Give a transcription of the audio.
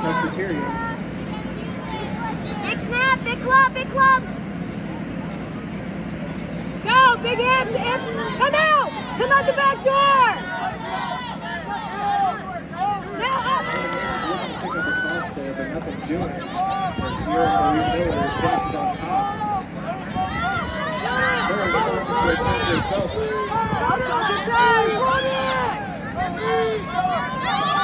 Presbyterian. Big snap, big club, big club. Go, big hips, come out! Come out the back door! Now up! Pick up a cross there, but nothing doing it. There's Sierra Marie Miller finishes on top. Miller looking for herself. Go, go, good time!